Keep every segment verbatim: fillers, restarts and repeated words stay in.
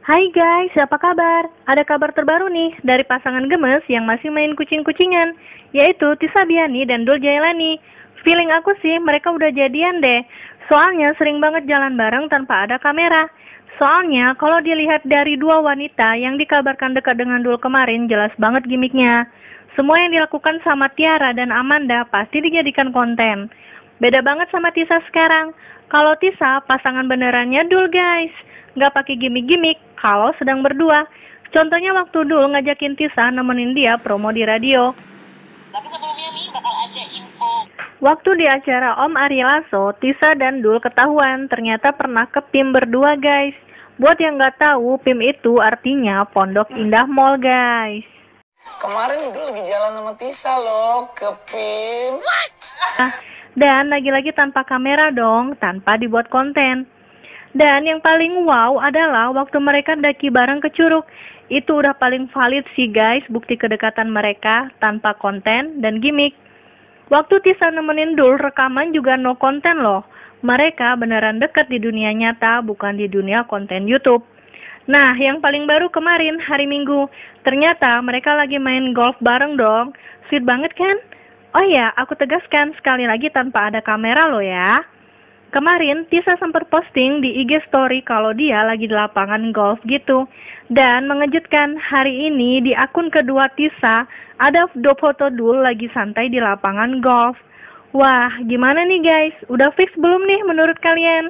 Hai guys, apa kabar? Ada kabar terbaru nih dari pasangan gemes yang masih main kucing-kucingan, yaitu Tisa Biani dan Dul Jailani. Feeling aku sih mereka udah jadian deh, soalnya sering banget jalan bareng tanpa ada kamera. Soalnya kalau dilihat dari dua wanita yang dikabarkan dekat dengan Dul kemarin, jelas banget gimmicknya. Semua yang dilakukan sama Tiara dan Amanda pasti dijadikan konten. Beda banget sama Tisa sekarang. Kalau Tisa pasangan benerannya Dul guys, nggak pakai gimmick-gimmick kalau sedang berdua. Contohnya waktu Dul ngajakin Tisa nemenin dia promo di radio. Tapi sebelumnya nih bakal ada info. Waktu di acara Om Ari Lasso, Tisa dan Dul ketahuan ternyata pernah ke P I M berdua guys. Buat yang nggak tahu, P I M itu artinya Pondok Indah Mall guys. Kemarin Dul lagi jalan sama Tisa loh ke P I M. Nah, dan lagi-lagi tanpa kamera dong, tanpa dibuat konten. Dan yang paling wow adalah waktu mereka daki bareng ke Curug. Itu udah paling valid sih guys, bukti kedekatan mereka tanpa konten dan gimmick. Waktu Tisa nemenin Dul rekaman juga no konten loh. Mereka beneran deket di dunia nyata, bukan di dunia konten YouTube. Nah, yang paling baru kemarin hari Minggu, ternyata mereka lagi main golf bareng dong. Sweet banget kan? Oh ya, aku tegaskan sekali lagi tanpa ada kamera loh ya. Kemarin Tisa sempat posting di I G story kalau dia lagi di lapangan golf gitu. Dan mengejutkan, hari ini di akun kedua Tisa ada foto Dul lagi santai di lapangan golf. Wah, gimana nih guys? Udah fix belum nih menurut kalian?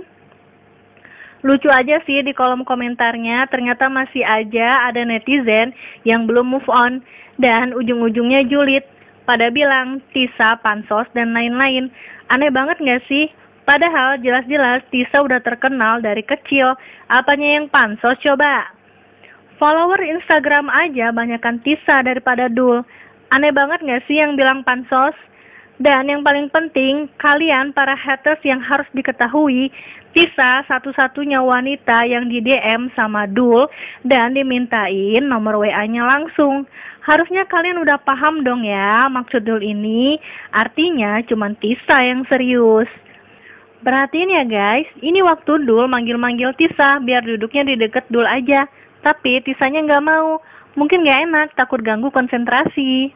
Lucu aja sih di kolom komentarnya, ternyata masih aja ada netizen yang belum move on. Dan ujung-ujungnya julid. Pada bilang Tisa, pansos, dan lain-lain. Aneh banget gak sih? Padahal jelas-jelas Tisa udah terkenal dari kecil. Apanya yang pansos coba? Follower Instagram aja banyakan Tisa daripada Dul. Aneh banget gak sih yang bilang pansos? Dan yang paling penting, kalian para haters yang harus diketahui, Tisa satu-satunya wanita yang di D M sama Dul dan dimintain nomor W A-nya langsung. Harusnya kalian udah paham dong ya, maksud Dul ini artinya cuman Tisa yang serius. Perhatiin ya guys, ini waktu Dul manggil-manggil Tisa biar duduknya di deket Dul aja. Tapi Tisanya nggak mau, mungkin nggak enak, takut ganggu konsentrasi.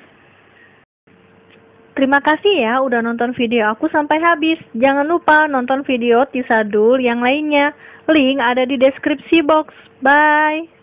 Terima kasih ya udah nonton video aku sampai habis. Jangan lupa nonton video Tisa Dul yang lainnya. Link ada di deskripsi box. Bye!